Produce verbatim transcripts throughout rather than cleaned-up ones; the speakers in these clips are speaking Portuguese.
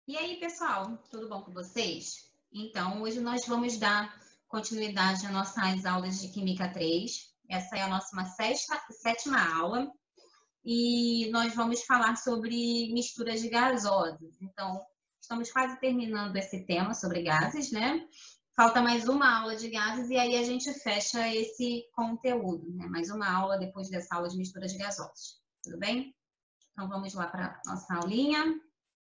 E aí, pessoal, tudo bom com vocês? Então, hoje nós vamos dar continuidade às nossas aulas de Química três. Essa é a nossa sexta, sétima aula. E nós vamos falar sobre misturas de gasosas. Então, estamos quase terminando esse tema sobre gases, né? Falta mais uma aula de gases e aí a gente fecha esse conteúdo, né? Mais uma aula depois dessa aula de misturas de gasosas. Tudo bem? Então, vamos lá para a nossa aulinha.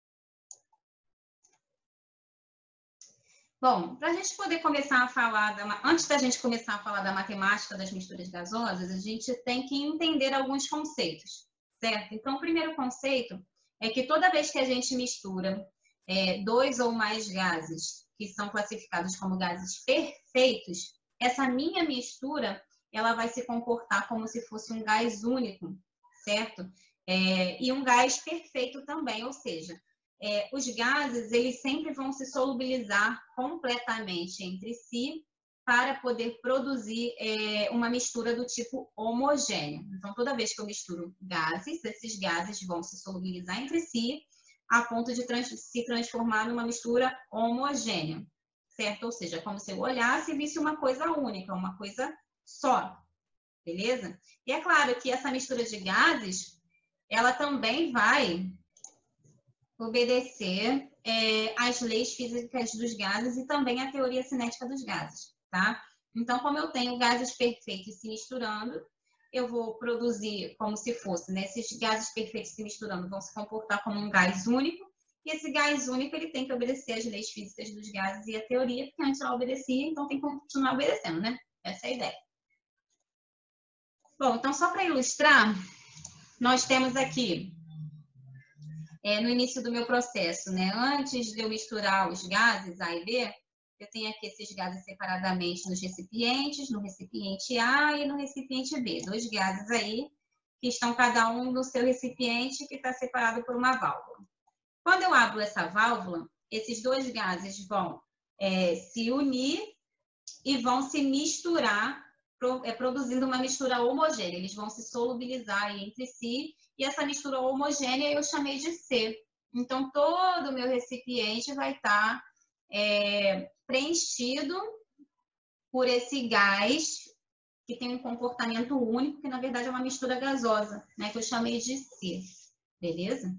Bom, para a gente poder começar a falar, da, antes da gente começar a falar da matemática das misturas gasosas, a gente tem que entender alguns conceitos, certo? Então, o primeiro conceito é que toda vez que a gente mistura é, dois ou mais gases que são classificados como gases perfeitos, essa minha mistura, ela vai se comportar como se fosse um gás único, certo? É, e um gás perfeito também, ou seja, É, os gases, eles sempre vão se solubilizar completamente entre si para poder produzir é, uma mistura do tipo homogêneo. Então, toda vez que eu misturo gases, esses gases vão se solubilizar entre si a ponto de trans se transformar numa mistura homogênea, certo? Ou seja, como se eu olhasse e visse uma coisa única, uma coisa só, beleza? E é claro que essa mistura de gases, ela também vai obedecer é, às leis físicas dos gases e também à teoria cinética dos gases, tá? Então, como eu tenho gases perfeitos se misturando, eu vou produzir como se fosse, né? Esses gases perfeitos se misturando vão se comportar como um gás único, e esse gás único, ele tem que obedecer às leis físicas dos gases e à teoria, porque antes ela obedecia, então tem que continuar obedecendo, né? Essa é a ideia. Bom, então só para ilustrar, nós temos aqui É, no início do meu processo, né? Antes de eu misturar os gases A e B, eu tenho aqui esses gases separadamente nos recipientes, no recipiente A e no recipiente B. Dois gases aí que estão cada um no seu recipiente que está separado por uma válvula. Quando eu abro essa válvula, esses dois gases vão é, se unir e vão se misturar, é, produzindo uma mistura homogênea. Eles vão se solubilizar entre si e essa mistura homogênea eu chamei de C. Então, todo o meu recipiente vai estar é, preenchido por esse gás que tem um comportamento único, que na verdade é uma mistura gasosa, né, que eu chamei de C. Beleza?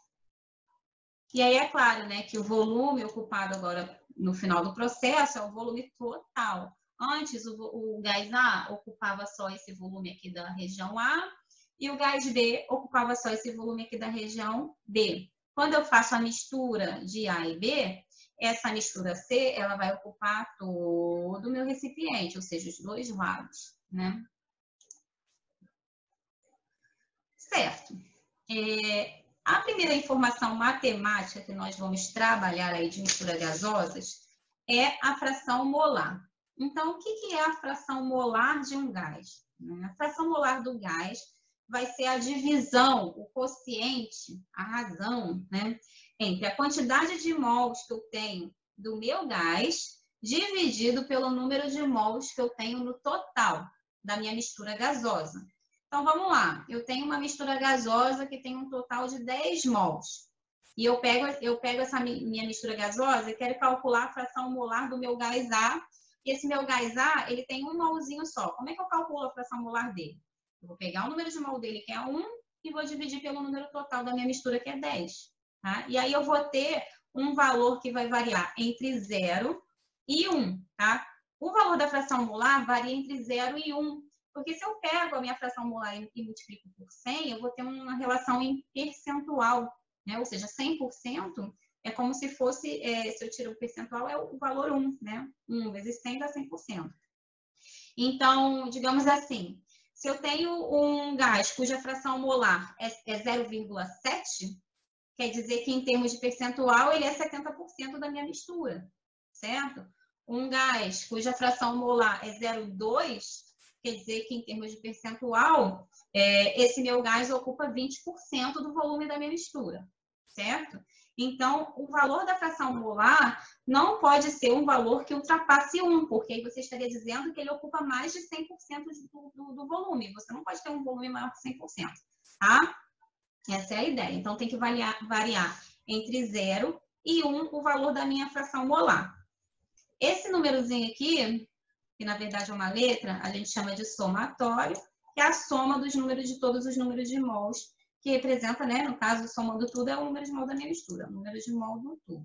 E aí é claro, né, que o volume ocupado agora no final do processo é o volume total. Antes, o, o gás A ocupava só esse volume aqui da região A, e o gás B ocupava só esse volume aqui da região B. Quando eu faço a mistura de A e B, essa mistura C, ela vai ocupar todo o meu recipiente, ou seja, os dois lados, né? Certo. É, a primeira informação matemática que nós vamos trabalhar aí de mistura gasosas é a fração molar. Então, o que é a fração molar de um gás? A fração molar do gás vai ser a divisão, o quociente, a razão, né, entre a quantidade de mols que eu tenho do meu gás dividido pelo número de mols que eu tenho no total da minha mistura gasosa. Então, vamos lá. Eu tenho uma mistura gasosa que tem um total de dez mols. E eu pego, eu pego essa minha mistura gasosa e quero calcular a fração molar do meu gás A. E esse meu gás A, ele tem um molzinho só. Como é que eu calculo a fração molar dele? Eu vou pegar o número de mol dele, que é um, e vou dividir pelo número total da minha mistura, que é dez. Tá? E aí eu vou ter um valor que vai variar entre zero e um. Tá? O valor da fração molar varia entre zero e um. Porque se eu pego a minha fração molar e multiplico por cem, eu vou ter uma relação em percentual, né? Ou seja, cem por cento é como se fosse, é, se eu tiro o percentual, é o valor um, né? um vezes cem dá cem por cento. Então, digamos assim, se eu tenho um gás cuja fração molar é zero vírgula sete, quer dizer que em termos de percentual ele é setenta por cento da minha mistura, certo? Um gás cuja fração molar é zero vírgula dois, quer dizer que em termos de percentual, é, esse meu gás ocupa vinte por cento do volume da minha mistura, certo? Então, o valor da fração molar não pode ser um valor que ultrapasse um, porque aí você estaria dizendo que ele ocupa mais de cem por cento do, do, do volume. Você não pode ter um volume maior que cem por cento, tá? Essa é a ideia. Então, tem que variar, variar entre zero e um o valor da minha fração molar. Esse númerozinho aqui, que na verdade é uma letra, a gente chama de somatório, que é a soma dos números de todos os números de mols, que representa, né, no caso, somando tudo, é o número de mol da minha mistura, o número de mol do tubo.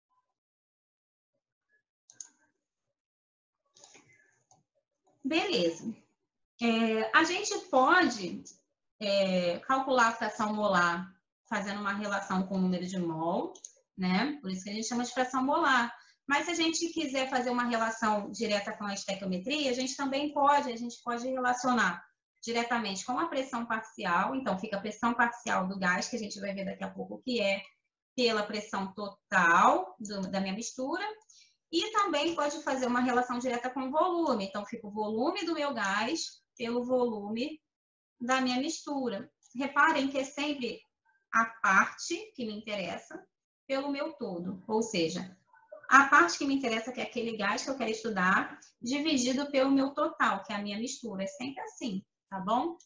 Beleza. É, a gente pode é, calcular a fração molar fazendo uma relação com o número de mol, né? Por isso que a gente chama de fração molar. Mas se a gente quiser fazer uma relação direta com a estequiometria, a gente também pode, a gente pode relacionar diretamente com a pressão parcial. Então, fica a pressão parcial do gás, que a gente vai ver daqui a pouco o que é, pela pressão total do, da minha mistura. E também pode fazer uma relação direta com o volume. Então, fica o volume do meu gás pelo volume da minha mistura. Reparem que é sempre a parte que me interessa pelo meu todo. Ou seja, a parte que me interessa, que é aquele gás que eu quero estudar, dividido pelo meu total, que é a minha mistura. É sempre assim, tá bom?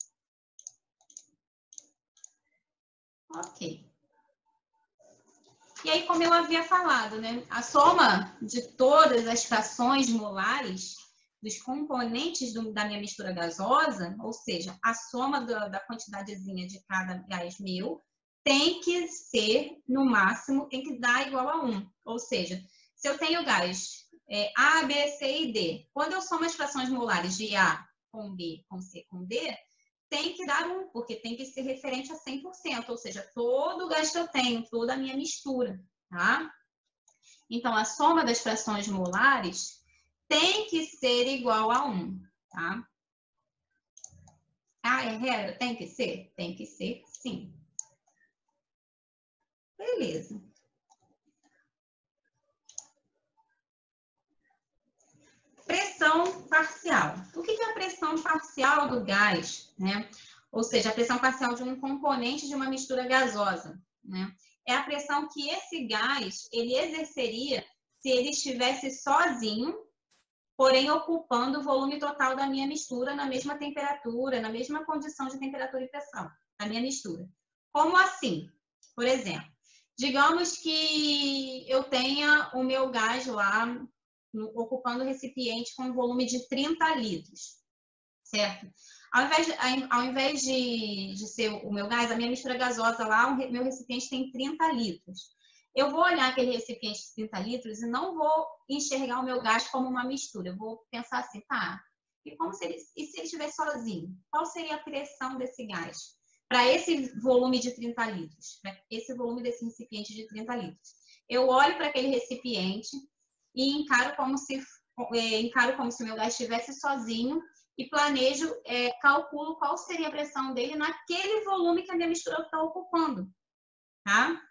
Ok. E aí, como eu havia falado, né? A soma de todas as frações molares dos componentes do, da minha mistura gasosa, ou seja, a soma da, da quantidadezinha de cada gás meu, tem que ser, no máximo, tem que dar igual a um. Ou seja, se eu tenho gás é, A, B, C e D, quando eu somo as frações molares de A com B, com C, com D, tem que dar um, porque tem que ser referente a cem por cento, ou seja, todo o gás que eu tenho, toda a minha mistura, tá? Então, a soma das frações molares tem que ser igual a um, tá? Ah, é regra? Tem que ser? Tem que ser, sim. Beleza. Pressão parcial. O que é a pressão parcial do gás, né? Ou seja, a pressão parcial de um componente de uma mistura gasosa, né? É a pressão que esse gás ele exerceria se ele estivesse sozinho, porém ocupando o volume total da minha mistura na mesma temperatura, na mesma condição de temperatura e pressão da minha mistura. Como assim? Por exemplo, digamos que eu tenha o meu gás lá ocupando o recipiente com um volume de trinta litros, certo? Ao invés, de, ao invés de, de ser o meu gás, a minha mistura gasosa lá, o meu recipiente tem trinta litros. Eu vou olhar aquele recipiente de trinta litros e não vou enxergar o meu gás como uma mistura. Eu vou pensar assim, tá, e, como se ele, e se ele estiver sozinho? Qual seria a pressão desse gás? Para esse volume de trinta litros, para esse volume desse recipiente de trinta litros. Eu olho para aquele recipiente e encaro como se, é, encaro como se o meu gás estivesse sozinho e planejo, é, calculo qual seria a pressão dele naquele volume que a minha mistura está ocupando, tá?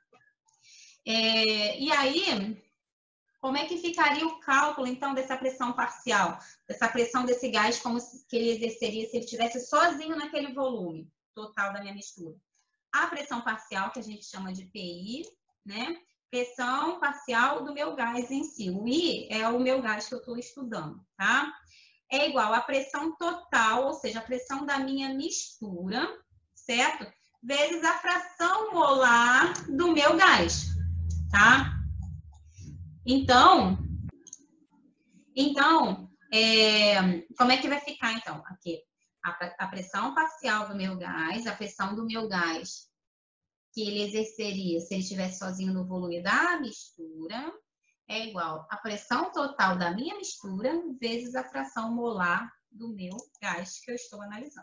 É, e aí, como é que ficaria o cálculo, então, dessa pressão parcial? Dessa pressão desse gás, como se, que ele exerceria se ele estivesse sozinho naquele volume total da minha mistura? A pressão parcial, que a gente chama de P I, né? Pressão parcial do meu gás em si. O I é o meu gás que eu estou estudando, tá? É igual à pressão total, ou seja, a pressão da minha mistura, certo? Vezes a fração molar do meu gás, tá? Então, então é, como é que vai ficar, então? Aqui, a, a pressão parcial do meu gás, a pressão do meu gás que ele exerceria se ele estivesse sozinho no volume da mistura, é igual à pressão total da minha mistura vezes a fração molar do meu gás que eu estou analisando.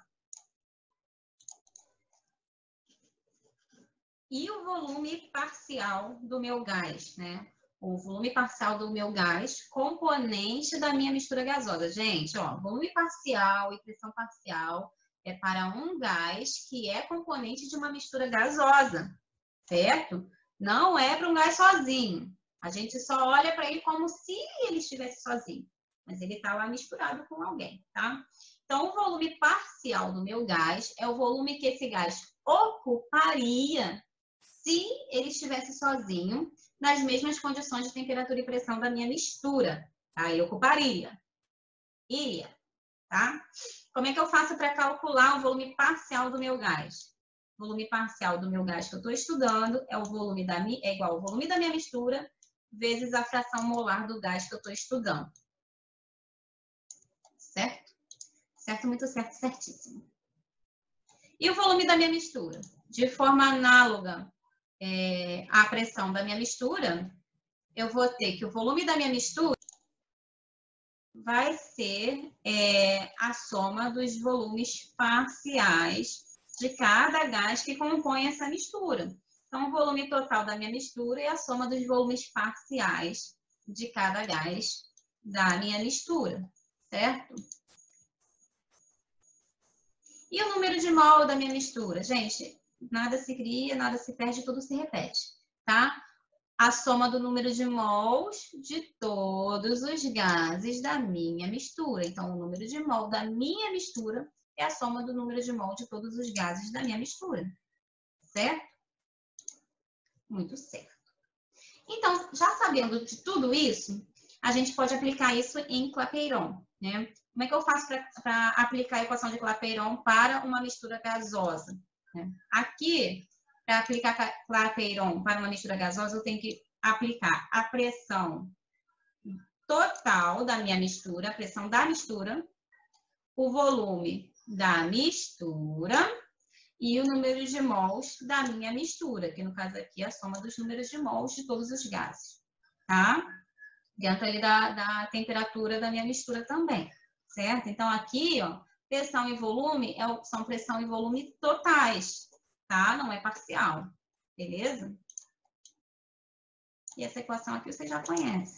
E o volume parcial do meu gás, né? O volume parcial do meu gás, componente da minha mistura gasosa. Gente, ó, volume parcial e pressão parcial é para um gás que é componente de uma mistura gasosa, certo? Não é para um gás sozinho. A gente só olha para ele como se ele estivesse sozinho, mas ele está lá misturado com alguém, tá? Então, o volume parcial do meu gás é o volume que esse gás ocuparia se ele estivesse sozinho nas mesmas condições de temperatura e pressão da minha mistura. Tá? Ele ocuparia. Iria, tá? Como é que eu faço para calcular o volume parcial do meu gás? volume parcial do meu gás que eu estou estudando é, o volume da, é igual ao volume da minha mistura vezes a fração molar do gás que eu estou estudando. Certo? Certo, muito certo, certíssimo. E o volume da minha mistura? De forma análoga é, à pressão da minha mistura, eu vou ter que o volume da minha mistura vai ser é, a soma dos volumes parciais de cada gás que compõe essa mistura. Então, o volume total da minha mistura é a soma dos volumes parciais de cada gás da minha mistura, certo? E o número de mol da minha mistura? Gente, nada se cria, nada se perde, tudo se repete, tá? A soma do número de mols de todos os gases da minha mistura. Então, o número de mol da minha mistura é a soma do número de mol de todos os gases da minha mistura. Certo? Muito certo. Então, já sabendo de tudo isso, a gente pode aplicar isso em Clapeyron, né? Como é que eu faço para aplicar a equação de Clapeyron para uma mistura gasosa? Né? Aqui, para aplicar Clapeyron para uma mistura gasosa, eu tenho que aplicar a pressão total da minha mistura, a pressão da mistura, o volume da mistura e o número de mols da minha mistura, que no caso aqui é a soma dos números de mols de todos os gases, tá? Dentro ali da, da temperatura da minha mistura também, certo? Então aqui, ó, pressão e volume é, são pressão e volume totais, tá? Não é parcial, beleza? E essa equação aqui você já conhece.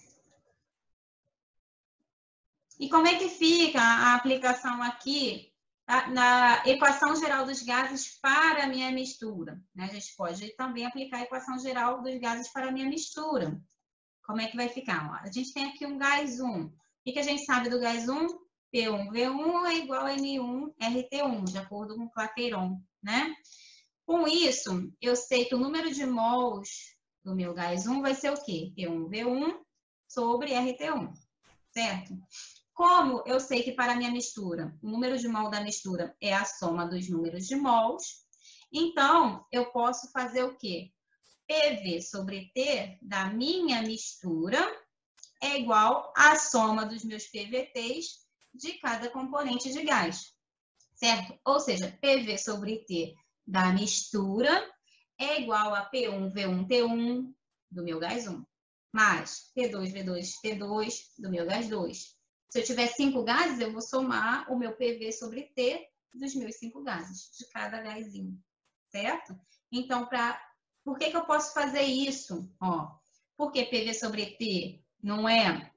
E como é que fica a aplicação aqui na equação geral dos gases para a minha mistura? A gente pode também aplicar a equação geral dos gases para a minha mistura. Como é que vai ficar? A gente tem aqui um gás um. O que a gente sabe do gás um? P um V um é igual a N um R T um, de acordo com o Clapeyron, né? Com isso, eu sei que o número de mols do meu gás um vai ser o quê? P um V um sobre R T um, certo? Como eu sei que para a minha mistura, o número de mol da mistura é a soma dos números de mols, então eu posso fazer o quê? P V sobre T da minha mistura é igual à soma dos meus P V Ts de cada componente de gás, certo? Ou seja, P V sobre T da mistura é igual a P um V um T um do meu gás um, mais P dois V dois T dois do meu gás dois. Se eu tiver cinco gases, eu vou somar o meu P V sobre T dos meus cinco gases, de cada gásinho, certo? Então, pra, por que que eu posso fazer isso? Ó, porque P V sobre T não é,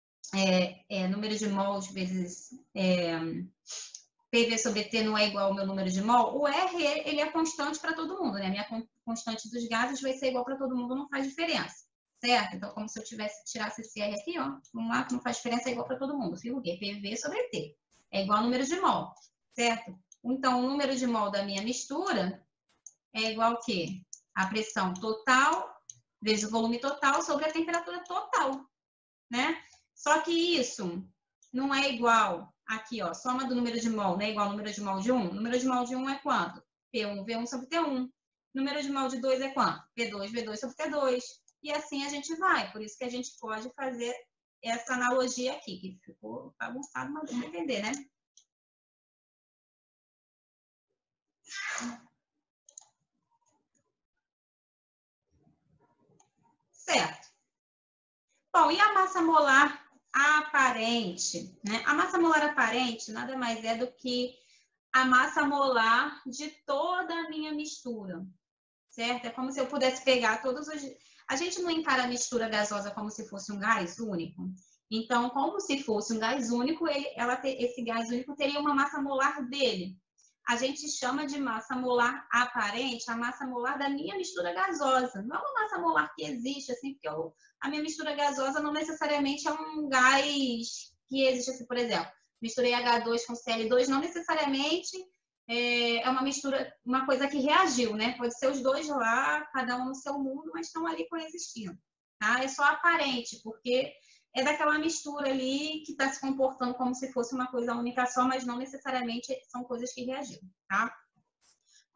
é, é número de mols vezes... É, P V sobre T não é igual ao meu número de mol, o R ele é constante para todo mundo, né? A minha constante dos gases vai ser igual para todo mundo, não faz diferença. Certo? Então, como se eu tivesse tirasse esse R aqui, ó, um lá que não faz diferença é igual para todo mundo. Fica o quê? P V sobre T. É igual ao número de mol, certo? Então, o número de mol da minha mistura é igual ao quê? A pressão total vezes o volume total sobre a temperatura total, né? Só que isso não é igual, aqui, ó, soma do número de mol, não é igual ao número de mol de um? O número de mol de um é quanto? P um V um sobre T um. Número de mol de dois é quanto? P dois V dois sobre T dois. E assim a gente vai. Por isso que a gente pode fazer essa analogia aqui, que ficou bagunçado, mas vamos entender, né? Certo. Bom, e a massa molar aparente, né? A massa molar aparente nada mais é do que a massa molar de toda a minha mistura, certo? É como se eu pudesse pegar todos os... A gente não encara a mistura gasosa como se fosse um gás único. Então, como se fosse um gás único, ele, ela te, esse gás único teria uma massa molar dele. A gente chama de massa molar aparente a massa molar da minha mistura gasosa. Não é uma massa molar que existe, assim, porque eu, a minha mistura gasosa não necessariamente é um gás que existe, assim, por exemplo. Misturei H dois com C L dois, não necessariamente é uma mistura, uma coisa que reagiu, né? Pode ser os dois lá, cada um no seu mundo, mas estão ali coexistindo, tá? É só aparente, porque é daquela mistura ali que está se comportando como se fosse uma coisa única só, mas não necessariamente são coisas que reagiram, tá?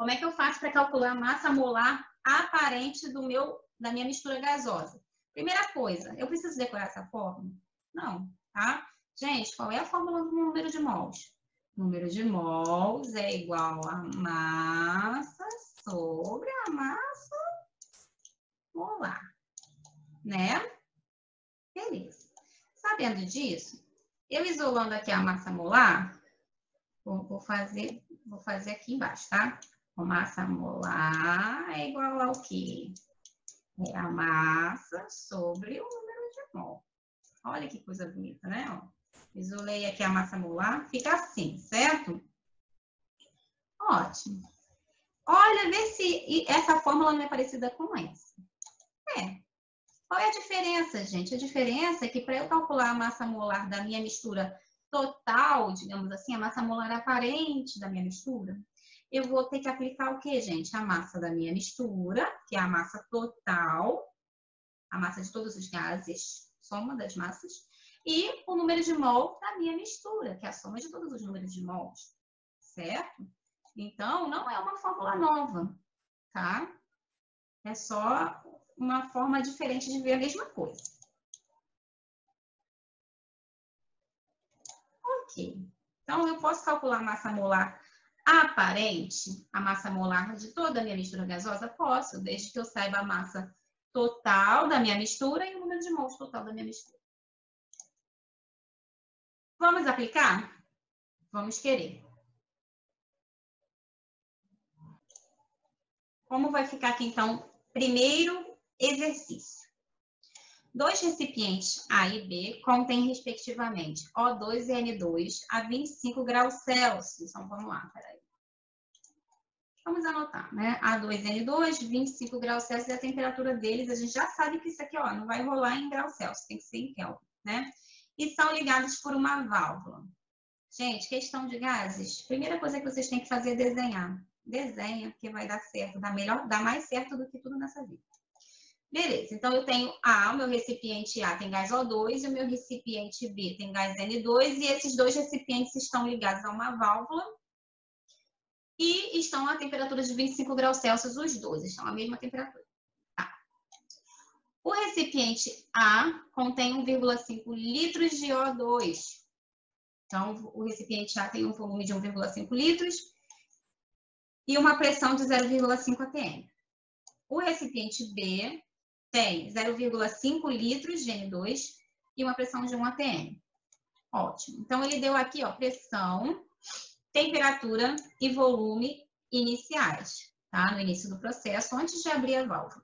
Como é que eu faço para calcular a massa molar aparente do meu, da minha mistura gasosa? Primeira coisa, eu preciso decorar essa fórmula? Não, tá? Gente, qual é a fórmula do número de mols? Número de mols é igual a massa sobre a massa molar, né? Beleza. Sabendo disso, eu isolando aqui a massa molar, vou, vou fazer, vou fazer aqui embaixo, tá? A massa molar é igual ao quê? É a massa sobre o número de mol. Olha que coisa bonita, né? Ó, isolei aqui a massa molar, fica assim, certo? Ótimo. Olha, vê se essa fórmula não é parecida com essa. É. Qual é a diferença, gente? A diferença é que para eu calcular a massa molar da minha mistura total, digamos assim, a massa molar aparente da minha mistura, eu vou ter que aplicar o quê, gente? A massa da minha mistura, que é a massa total, a massa de todos os gases, soma das massas, e o número de mol da minha mistura, que é a soma de todos os números de mols, certo? Então, não é uma fórmula nova, tá? É só uma forma diferente de ver a mesma coisa. Ok. Então, eu posso calcular a massa molar aparente, a massa molar de toda a minha mistura gasosa? Posso, desde que eu saiba a massa total da minha mistura e o número de mols total da minha mistura. Vamos aplicar? Vamos querer. Como vai ficar aqui, então, primeiro exercício? Dois recipientes A e B contêm, respectivamente, O dois e N dois a vinte e cinco graus Celsius. Então, vamos lá, peraí. Vamos anotar, né? A dois e N dois, vinte e cinco graus Celsius, e a temperatura deles, a gente já sabe que isso aqui, ó, não vai rolar em graus Celsius, tem que ser em Kelvin, né? E são ligados por uma válvula. Gente, questão de gases, primeira coisa que vocês têm que fazer é desenhar. Desenha, porque vai dar certo, dá melhor, dá mais certo do que tudo nessa vida. Beleza, então eu tenho A, o meu recipiente A tem gás O dois, e o meu recipiente B tem gás N dois, e esses dois recipientes estão ligados a uma válvula e estão a temperatura de vinte e cinco graus Celsius, os dois estão à mesma temperatura. Tá. O recipiente A contém um vírgula cinco litros de O dois. Então, o recipiente A tem um volume de um vírgula cinco litros e uma pressão de zero vírgula cinco atm. O recipiente B tem zero vírgula cinco litros de N dois e uma pressão de um atm. Ótimo. Então, ele deu aqui, ó, pressão, temperatura e volume iniciais, tá? No início do processo, antes de abrir a válvula.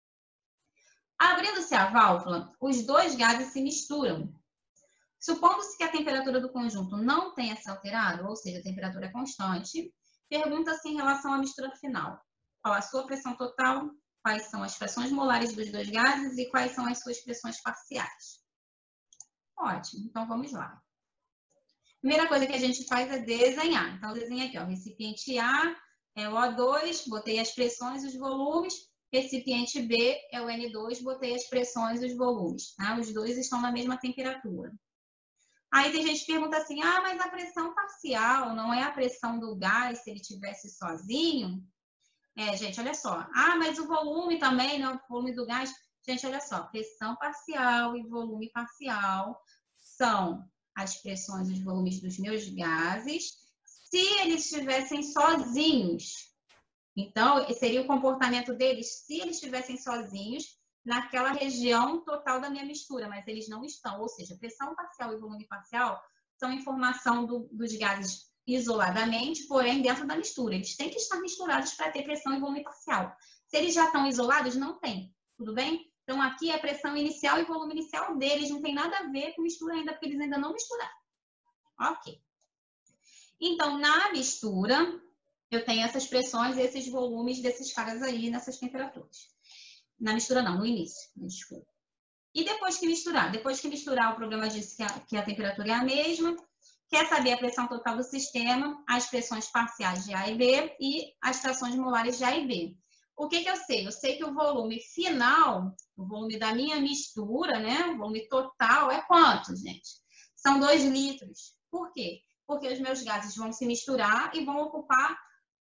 Abrindo-se a válvula, os dois gases se misturam. Supondo-se que a temperatura do conjunto não tenha se alterado, ou seja, a temperatura é constante, pergunta-se em relação à mistura final. Qual a sua pressão total? Quais são as pressões molares dos dois gases e quais são as suas pressões parciais? Ótimo, então vamos lá. Primeira coisa que a gente faz é desenhar. Então, desenha aqui, ó, recipiente A é o O dois, botei as pressões e os volumes. Recipiente B é o N dois, botei as pressões e os volumes. Tá? Os dois estão na mesma temperatura. Aí tem gente que pergunta assim, ah, mas a pressão parcial não é a pressão do gás se ele estivesse sozinho? É, gente, olha só. Ah, mas o volume também, não, o volume do gás. Gente, olha só, pressão parcial e volume parcial são as pressões e os volumes dos meus gases se eles estivessem sozinhos. Então, seria o comportamento deles se eles estivessem sozinhos naquela região total da minha mistura, mas eles não estão. Ou seja, pressão parcial e volume parcial são informação do, dos gases isoladamente, porém dentro da mistura. Eles têm que estar misturados para ter pressão e volume parcial. Se eles já estão isolados, não tem. Tudo bem? Então, aqui é a pressão inicial e volume inicial deles. Não tem nada a ver com mistura ainda, porque eles ainda não misturaram. Ok. Então, na mistura, eu tenho essas pressões e esses volumes desses caras aí nessas temperaturas. Na mistura não, no início. Desculpa. E depois que misturar? Depois que misturar, o problema disse que a, que a temperatura é a mesma. Quer saber a pressão total do sistema, as pressões parciais de A e B e as frações molares de A e B. O que que eu sei? Eu sei que o volume final, o volume da minha mistura, né? O volume total é quanto, gente? São dois litros. Por quê? Porque os meus gases vão se misturar e vão ocupar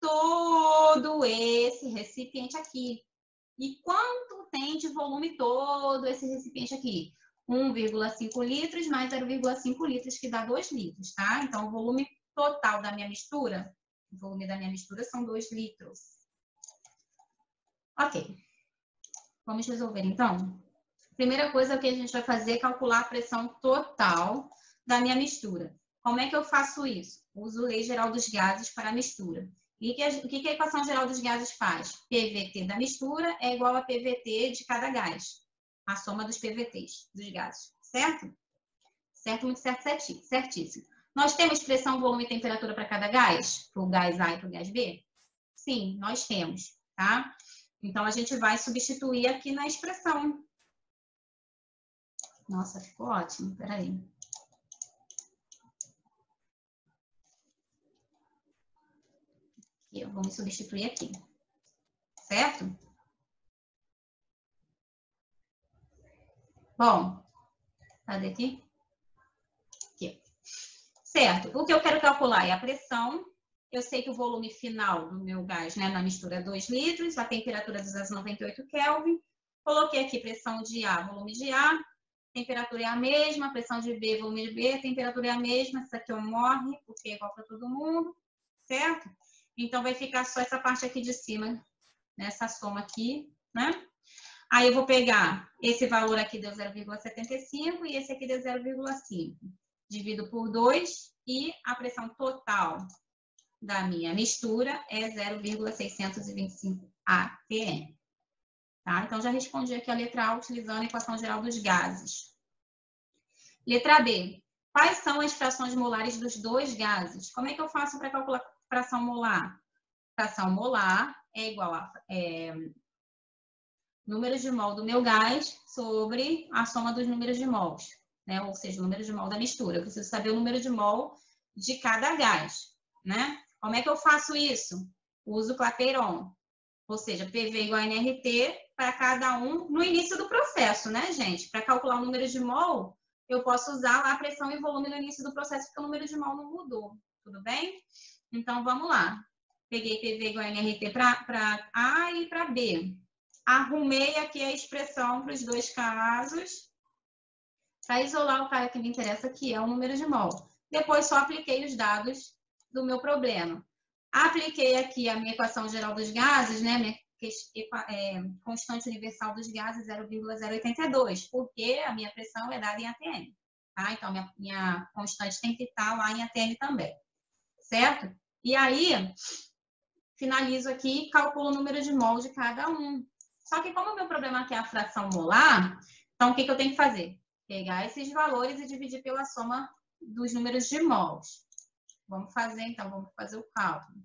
todo esse recipiente aqui. E quanto tem de volume todo esse recipiente aqui? um vírgula cinco litros mais zero vírgula cinco litros, que dá dois litros, tá? Então, o volume total da minha mistura, o volume da minha mistura são dois litros. Ok. Vamos resolver, então? Primeira coisa que a gente vai fazer é calcular a pressão total da minha mistura. Como é que eu faço isso? Uso lei geral dos gases para a mistura. E que a, o que a equação geral dos gases faz? P V T da mistura é igual a P V T de cada gás. A soma dos P V Ts, dos gases. Certo? Certo, muito certo, certíssimo. Nós temos pressão, volume e temperatura para cada gás? Para o gás A e para o gás B? Sim, nós temos, tá? Então, a gente vai substituir aqui na expressão. Nossa, ficou ótimo. Peraí. Eu vou me substituir aqui. Certo? Bom, cadê aqui? Aqui. Certo. O que eu quero calcular é a pressão. Eu sei que o volume final do meu gás, né, na mistura é dois litros, a temperatura é duzentos e noventa e oito Kelvin. Coloquei aqui pressão de A, volume de A, temperatura é a mesma, pressão de B, volume de B, temperatura é a mesma, essa aqui eu morre, porque é igual para todo mundo, certo? Então, vai ficar só essa parte aqui de cima, nessa soma aqui, né? Aí, eu vou pegar esse valor aqui, deu zero vírgula setenta e cinco, e esse aqui deu zero vírgula cinco. Divido por dois, e a pressão total da minha mistura é zero vírgula seiscentos e vinte e cinco A T M. Tá? Então, já respondi aqui a letra A utilizando a equação geral dos gases. Letra B. Quais são as frações molares dos dois gases? Como é que eu faço para calcular a fração molar? Fração molar é igual a é, número de mol do meu gás sobre a soma dos números de mols, né? Ou seja, o número de mol da mistura. Eu preciso saber o número de mol de cada gás, né? Como é que eu faço isso? Uso Clapeyron. Ou seja, P V igual a N R T para cada um no início do processo, né, gente? Para calcular o número de mol, eu posso usar lá a pressão e volume no início do processo, porque o número de mol não mudou. Tudo bem? Então, vamos lá. Peguei P V igual a N R T para A e para B. Arrumei aqui a expressão para os dois casos. Para isolar o cara que me interessa, que é o número de mol. Depois, só apliquei os dados do meu problema. Apliquei aqui a minha equação geral dos gases, né? Minha é, constante universal dos gases zero vírgula zero oitenta e dois, porque a minha pressão é dada em A T M. Tá? Então, minha, minha constante tem que estar lá em A T M também. Certo? E aí, finalizo aqui e calculo o número de mol de cada um. Só que como o meu problema aqui é a fração molar, então o que, que eu tenho que fazer? Pegar esses valores e dividir pela soma dos números de mols. Vamos fazer, então, vamos fazer o cálculo.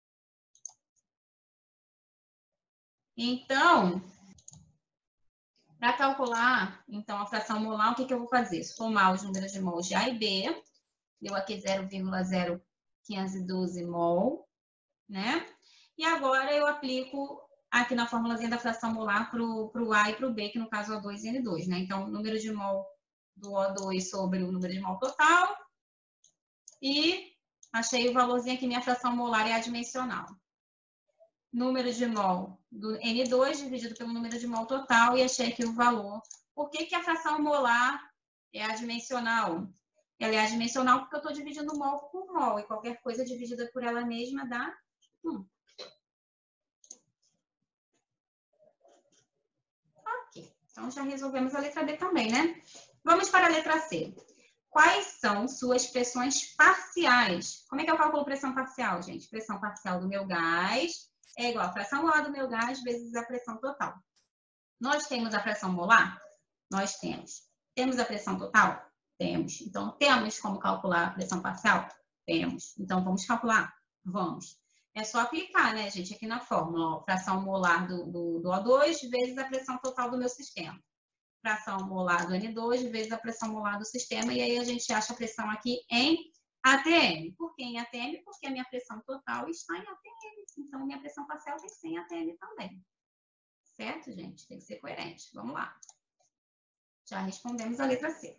Então, para calcular, então, a fração molar, o que, que eu vou fazer? Somar os números de mols de A e B. Deu aqui zero vírgula zero quinhentos e doze mol, né? E agora eu aplico aqui na formulazinha da fração molar para o A e para o B, que no caso é O dois e N dois, né? Então, o número de mol do O dois sobre o número de mol total. E achei o valorzinho aqui, minha fração molar é adimensional. Número de mol do N dois dividido pelo número de mol total e achei aqui o valor. Por que, que a fração molar é adimensional? Ela é adimensional porque eu estou dividindo mol por mol e qualquer coisa dividida por ela mesma dá um. Ok, então já resolvemos a letra B também, né? Vamos para a letra C. Quais são suas pressões parciais? Como é que eu calculo pressão parcial, gente? Pressão parcial do meu gás é igual a fração molar do meu gás vezes a pressão total. Nós temos a pressão molar? Nós temos. Temos a pressão total? Temos. Então, temos como calcular a pressão parcial? Temos. Então, vamos calcular? Vamos. É só aplicar, né, gente, aqui na fórmula. Ó, fração molar do, do, do O dois vezes a pressão total do meu sistema. Fração molar do N dois vezes a pressão molar do sistema. E aí, a gente acha a pressão aqui em A T M. Por que em A T M? Porque a minha pressão total está em A T M. Então, minha pressão parcial tem que ser em A T M também. Certo, gente? Tem que ser coerente. Vamos lá. Já respondemos a letra C.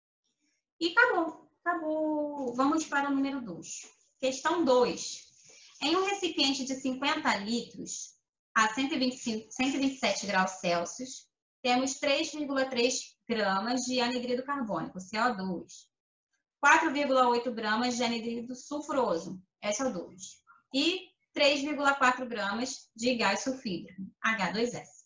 E acabou. Acabou. Vamos para o número dois. Questão dois. Em um recipiente de cinquenta litros, a cento e vinte e cinco, cento e vinte e sete graus Celsius, temos três vírgula três gramas de anidrido carbônico, C O dois, quatro vírgula oito gramas de anidrido sulfuroso, S O dois, e três vírgula quatro gramas de gás sulfídrico, H dois S.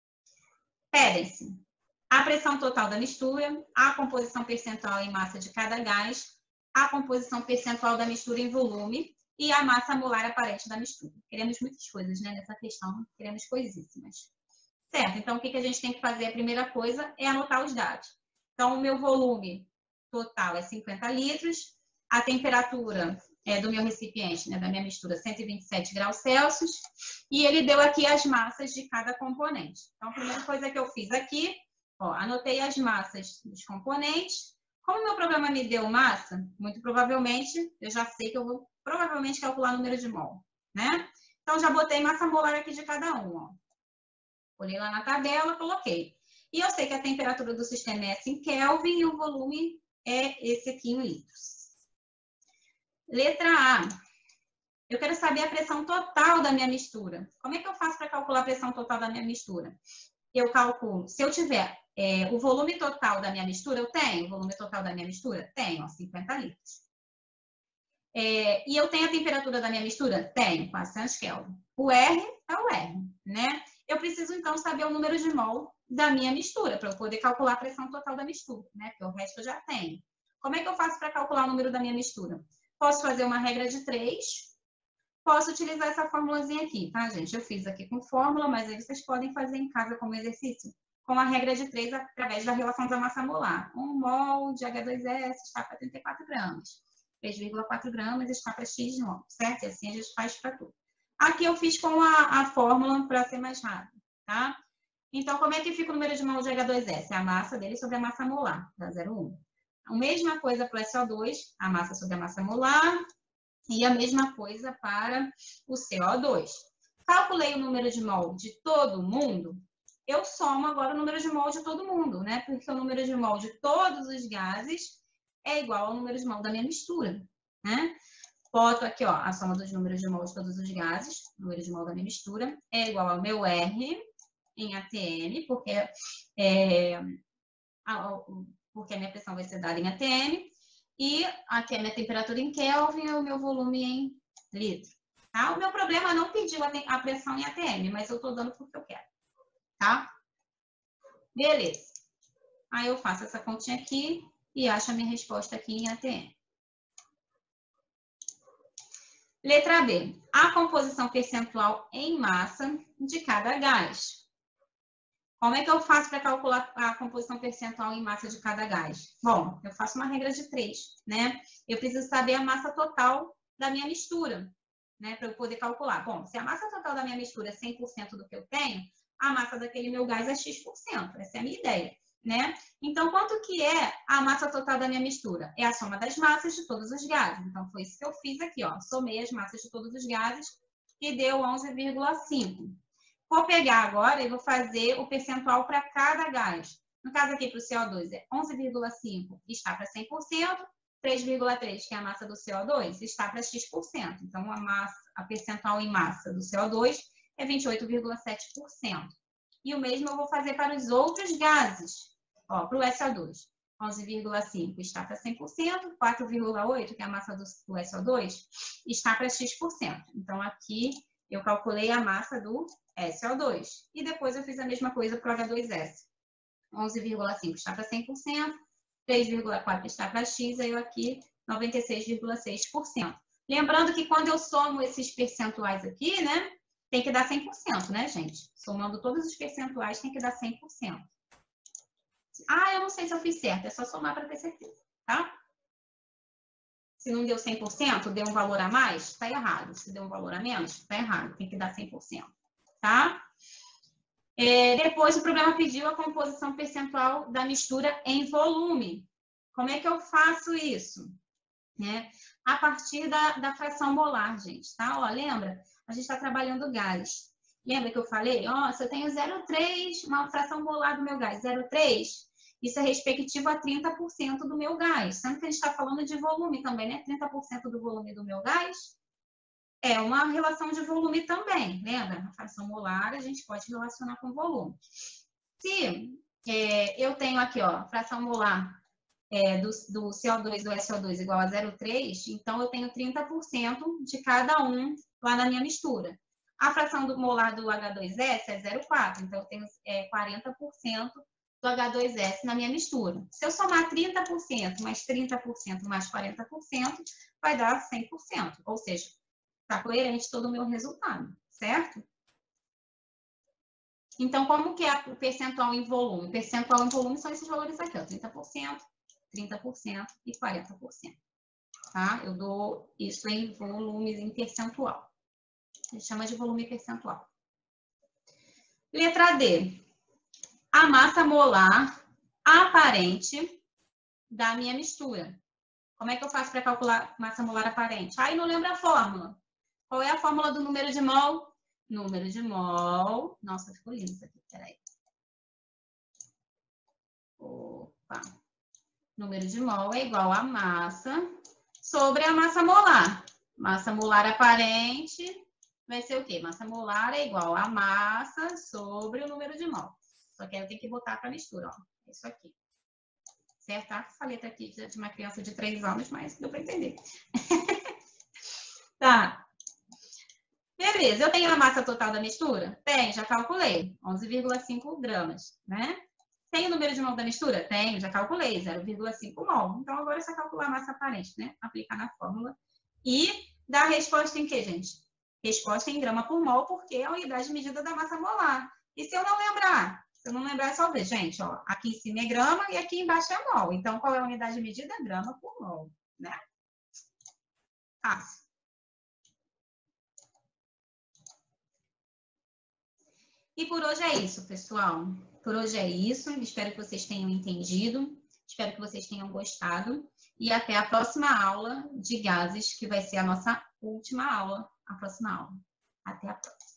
Pedem-se a pressão total da mistura, a composição percentual em massa de cada gás, a composição percentual da mistura em volume e a massa molar aparente da mistura. Queremos muitas coisas, né, nessa questão, queremos coisíssimas. Certo, então o que a gente tem que fazer? A primeira coisa é anotar os dados. Então, o meu volume total é cinquenta litros, a temperatura é, do meu recipiente, né, da minha mistura, cento e vinte e sete graus Celsius, e ele deu aqui as massas de cada componente. Então, a primeira coisa que eu fiz aqui, ó, anotei as massas dos componentes. Como o meu programa me deu massa, muito provavelmente, eu já sei que eu vou provavelmente calcular o número de mol, né? Então, já botei massa molar aqui de cada um, ó. Olhei lá na tabela, coloquei. E eu sei que a temperatura do sistema é essa em Kelvin e o volume é esse aqui em litros. Letra A. Eu quero saber a pressão total da minha mistura. Como é que eu faço para calcular a pressão total da minha mistura? Eu calculo, se eu tiver é, o volume total da minha mistura, eu tenho o volume total da minha mistura? Tenho, ó, cinquenta litros. É, e eu tenho a temperatura da minha mistura? Tenho, quatrocentos Kelvin. O R é o R, né? Eu preciso, então, saber o número de mol da minha mistura, para eu poder calcular a pressão total da mistura, né? Porque o resto eu já tenho. Como é que eu faço para calcular o número da minha mistura? Posso fazer uma regra de três, posso utilizar essa formulazinha aqui, tá, gente? Eu fiz aqui com fórmula, mas aí vocês podem fazer em casa como exercício, com a regra de três através da relação da massa molar. um mol de H dois S está para trinta e quatro gramas. três vírgula quatro gramas está para X mol, certo? E assim a gente faz para tudo. Aqui eu fiz com a, a fórmula para ser mais rápido, tá? Então, como é que fica o número de mol de H dois S? A massa dele sobre a massa molar, da zero vírgula um. A mesma coisa para o S O dois, a massa sobre a massa molar, e a mesma coisa para o C O dois. Calculei o número de mol de todo mundo, eu somo agora o número de mol de todo mundo, né? Porque o número de mol de todos os gases é igual ao número de mol da minha mistura, né? Boto aqui, ó, a soma dos números de mol de todos os gases, o número de mol da minha mistura, é igual ao meu R em A T M, porque, é, a, porque a minha pressão vai ser dada em A T M, e aqui é a minha temperatura em Kelvin e o meu volume em litro. Tá? O meu problema não pediu a, a pressão em A T M, mas eu estou dando porque eu quero. Tá? Beleza. Aí eu faço essa continha aqui e acho a minha resposta aqui em A T M. Letra B. A composição percentual em massa de cada gás. Como é que eu faço para calcular a composição percentual em massa de cada gás? Bom, eu faço uma regra de três, né? Eu preciso saber a massa total da minha mistura, né? Para eu poder calcular. Bom, se a massa total da minha mistura é cem por cento do que eu tenho, a massa daquele meu gás é X por cento. Essa é a minha ideia, né? Então, quanto que é a massa total da minha mistura? É a soma das massas de todos os gases. Então, foi isso que eu fiz aqui, ó. Somei as massas de todos os gases e deu onze vírgula cinco. Vou pegar agora e vou fazer o percentual para cada gás. No caso aqui para o C O dois é onze vírgula cinco, está para cem por cento. três vírgula três, que é a massa do C O dois, está para X por cento. Então, a, massa, a percentual em massa do C O dois é vinte e oito vírgula sete por cento. E o mesmo eu vou fazer para os outros gases. Ó, para o S O dois, onze vírgula cinco está para cem por cento. quatro vírgula oito, que é a massa do, do S O dois, está para X por cento. Então, aqui eu calculei a massa do S O dois. E depois eu fiz a mesma coisa para o H dois S. onze vírgula cinco está para cem por cento, três vírgula quatro está para X, aí eu aqui noventa e seis vírgula seis por cento. Lembrando que quando eu somo esses percentuais aqui, né, tem que dar cem por cento, né, gente? Somando todos os percentuais tem que dar cem por cento. Ah, eu não sei se eu fiz certo, é só somar para ter certeza, tá? Se não deu cem por cento, deu um valor a mais, está errado. Se deu um valor a menos, está errado. Tem que dar cem por cento, tá? É, depois, o programa pediu a composição percentual da mistura em volume. Como é que eu faço isso? Né? A partir da, da fração molar, gente, tá? Ó, lembra? A gente está trabalhando gás. Lembra que eu falei? Ó, se eu tenho zero vírgula três, uma fração molar do meu gás, zero vírgula três, isso é respectivo a trinta por cento do meu gás. Sendo que a gente está falando de volume também, né? trinta por cento do volume do meu gás é uma relação de volume também, lembra? A fração molar a gente pode relacionar com volume. Se é, eu tenho aqui, ó, a fração molar é, do, do C O dois do S O dois igual a zero vírgula três, então eu tenho trinta por cento de cada um lá na minha mistura. A fração do molar do H dois S é zero vírgula quatro, então eu tenho é, quarenta por cento do H dois S na minha mistura. Se eu somar trinta por cento mais trinta por cento mais quarenta por cento, vai dar cem por cento. Ou seja, está coerente todo o meu resultado, certo? Então, como que é o percentual em volume? O percentual em volume são esses valores aqui, ó, trinta por cento, trinta por cento e quarenta por cento. Tá? Eu dou isso em volumes em percentual. A gente chama de volume percentual. Letra D. A massa molar aparente da minha mistura. Como é que eu faço para calcular massa molar aparente? Aí não lembra a fórmula. Qual é a fórmula do número de mol? Número de mol... Nossa, ficou lindo isso aqui, peraí. Opa. Número de mol é igual a massa sobre a massa molar. Massa molar aparente vai ser o quê? Massa molar é igual a massa sobre o número de mol. Só que aí eu tenho que botar para a mistura, ó. Isso aqui. Certo? Tá? Essa letra aqui de uma criança de três anos, mas deu para entender. Tá. Beleza. Eu tenho a massa total da mistura? Tem, já calculei. onze vírgula cinco gramas, né? Tem o número de mol da mistura? Tenho, já calculei. zero vírgula cinco mol. Então, agora é só calcular a massa aparente, né? Aplicar na fórmula. E dar a resposta em quê, gente? Resposta em grama por mol, porque é a unidade de medida da massa molar. E se eu não lembrar? Se eu não lembrar, é só ver, gente, ó, aqui em cima é grama e aqui embaixo é mol. Então, qual é a unidade de medida? Grama por mol, né? Fácil. E por hoje é isso, pessoal. Por hoje é isso. Espero que vocês tenham entendido. Espero que vocês tenham gostado. E até a próxima aula de gases, que vai ser a nossa última aula, a próxima aula. Até a próxima.